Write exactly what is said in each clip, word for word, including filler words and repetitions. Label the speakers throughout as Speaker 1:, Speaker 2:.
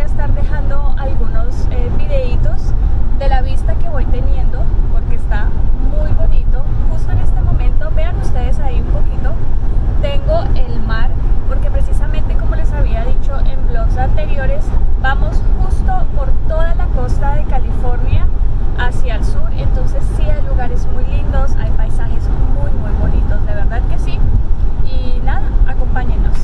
Speaker 1: a estar dejando algunos eh, videitos de la vista que voy teniendo, porque está muy bonito. Justo en este momento, vean ustedes ahí un poquito, tengo el mar, porque precisamente como les había dicho en vlogs anteriores, vamos justo por toda la costa de California hacia el sur, entonces sí hay lugares muy lindos, hay paisajes muy muy bonitos, de verdad que sí. Y nada, acompáñenos.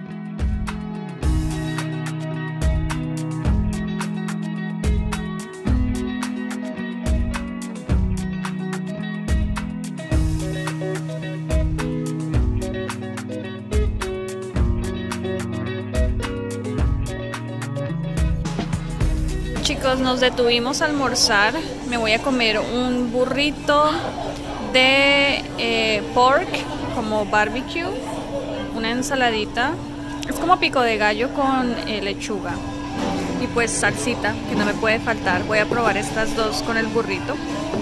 Speaker 1: Chicos, nos detuvimos a almorzar. Me voy a comer un burrito de eh, pork, como barbecue, una ensaladita, es como pico de gallo con eh, lechuga y pues salsita, que no me puede faltar. Voy a probar estas dos con el burrito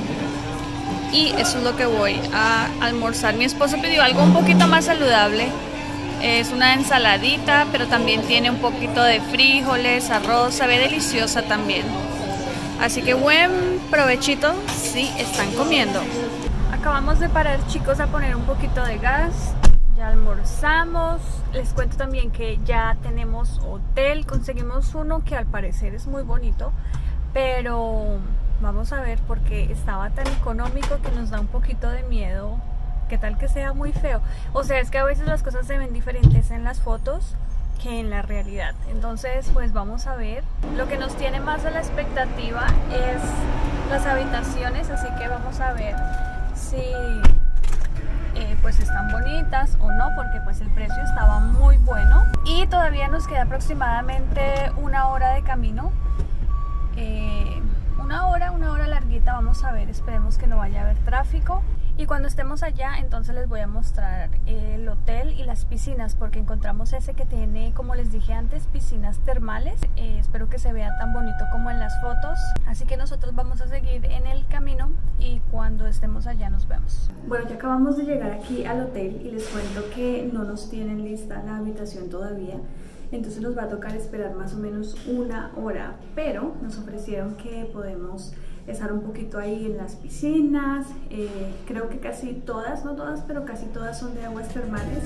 Speaker 1: y eso es lo que voy a almorzar. Mi esposo pidió algo un poquito más saludable. Es una ensaladita, pero también tiene un poquito de frijoles, arroz, se ve deliciosa también. Así que buen provechito si están comiendo. Acabamos de parar, chicos, a poner un poquito de gas. Ya almorzamos. Les cuento también que ya tenemos hotel. Conseguimos uno que al parecer es muy bonito, pero vamos a ver porque estaba tan económico que nos da un poquito de miedo. ¿Qué tal que sea muy feo? O sea, es que a veces las cosas se ven diferentes en las fotos que en la realidad. Entonces, pues vamos a ver. Lo que nos tiene más a la expectativa es las habitaciones, así que vamos a ver si eh, pues están bonitas o no, porque pues el precio estaba muy bueno. Y todavía nos queda aproximadamente una hora de camino. Eh, una hora, una hora larguita, vamos a ver, esperemos que no vaya a haber tráfico. Y cuando estemos allá, entonces les voy a mostrar el hotel y las piscinas, porque encontramos ese que tiene, como les dije antes, piscinas termales. Eh, espero que se vea tan bonito como en las fotos. Así que nosotros vamos a seguir en el camino y cuando estemos allá nos vemos. Bueno, ya acabamos de llegar aquí al hotel y les cuento que no nos tienen lista la habitación todavía. Entonces nos va a tocar esperar más o menos una hora, pero nos ofrecieron que podemos estar un poquito ahí en las piscinas. Eh, creo que casi todas, no todas, pero casi todas son de aguas termales.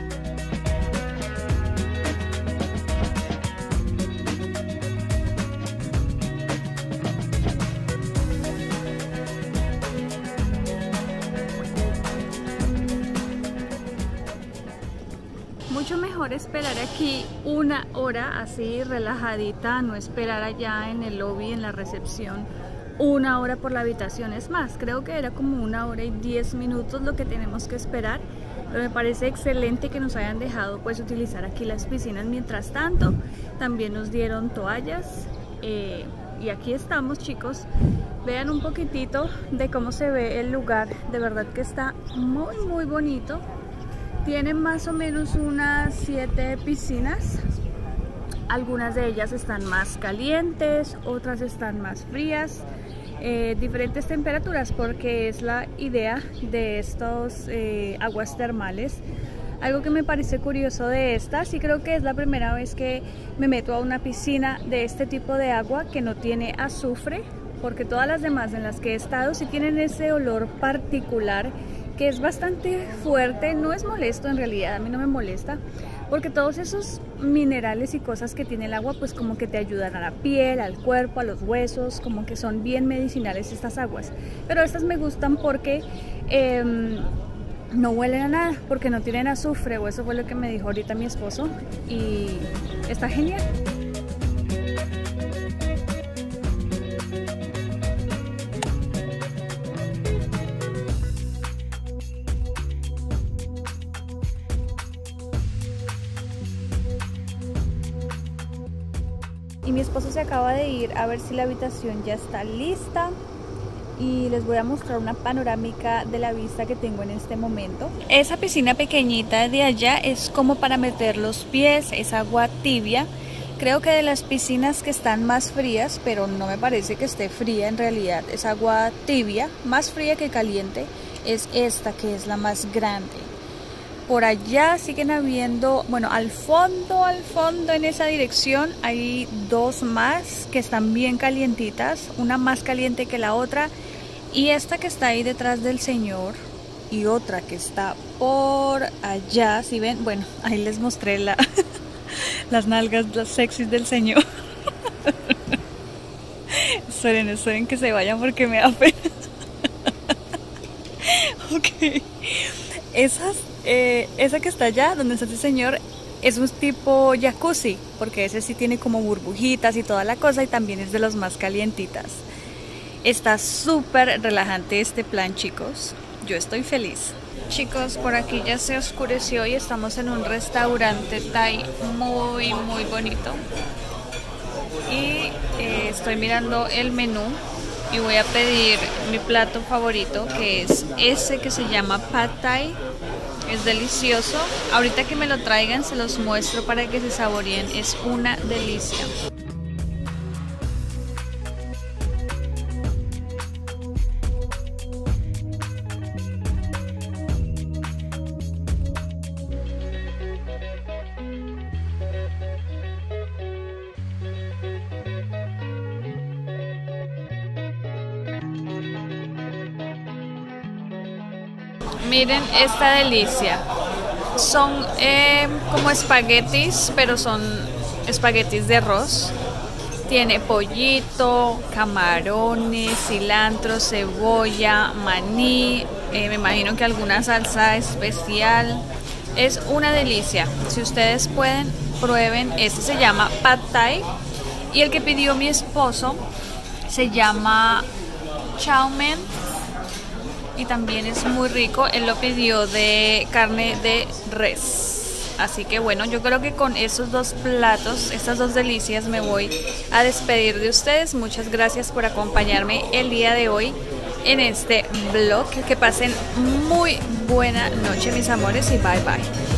Speaker 1: Mucho mejor esperar aquí una hora así relajadita, no esperar allá en el lobby, en la recepción, una hora por la habitación. Es más, creo que era como una hora y diez minutos lo que tenemos que esperar, pero me parece excelente que nos hayan dejado pues utilizar aquí las piscinas mientras tanto. También nos dieron toallas eh, y aquí estamos, chicos. Vean un poquitito de cómo se ve el lugar, de verdad que está muy muy bonito. Tienen más o menos unas siete piscinas. Algunas de ellas están más calientes, otras están más frías, eh, diferentes temperaturas, porque es la idea de estos eh, aguas termales. Algo que me parece curioso de estas, y creo que es la primera vez que me meto a una piscina de este tipo de agua que no tiene azufre, porque todas las demás en las que he estado sí tienen ese olor particular que es bastante fuerte. No es molesto en realidad, a mí no me molesta, porque todos esos minerales y cosas que tiene el agua pues como que te ayudan a la piel, al cuerpo, a los huesos, como que son bien medicinales estas aguas. Pero estas me gustan porque eh, no huelen a nada, porque no tienen azufre, o eso fue lo que me dijo ahorita mi esposo, y está genial. Y mi esposo se acaba de ir a ver si la habitación ya está lista y les voy a mostrar una panorámica de la vista que tengo en este momento. Esa piscina pequeñita de allá es como para meter los pies, es agua tibia. Creo que de las piscinas que están más frías, pero no me parece que esté fría en realidad, es agua tibia, más fría que caliente, es esta que es la más grande. por allá siguen habiendo, bueno, al fondo, al fondo en esa dirección hay dos más que están bien calientitas, una más caliente que la otra, y esta que está ahí detrás del señor y otra que está por allá, si ven, bueno, ahí les mostré la, las nalgas, las sexys del señor. Esperen, esperen que se vayan porque me da pena. Ok, esas, eh, esa que está allá, donde está ese señor, es un tipo jacuzzi, porque ese sí tiene como burbujitas y toda la cosa, y también es de los más calientitas. Está súper relajante este plan, chicos. Yo estoy feliz. Chicos, por aquí ya se oscureció y estamos en un restaurante Thai muy, muy bonito. Y eh, estoy mirando el menú y voy a pedir mi plato favorito, que es ese que se llama Pad Thai. Es delicioso. Ahorita que me lo traigan se los muestro para que se saboreen. Es una delicia. Miren esta delicia. Son eh, como espaguetis, pero son espaguetis de arroz. Tiene pollito, camarones, cilantro, cebolla, maní, eh, me imagino que alguna salsa especial. Es una delicia. Si ustedes pueden, prueben. Este se llama Pad Thai y el que pidió mi esposo se llama Chow Mein y también es muy rico. Él lo pidió de carne de res. Así que bueno, yo creo que con esos dos platos, estas dos delicias, me voy a despedir de ustedes. Muchas gracias por acompañarme el día de hoy en este vlog. Que pasen muy buena noche, mis amores, y bye bye.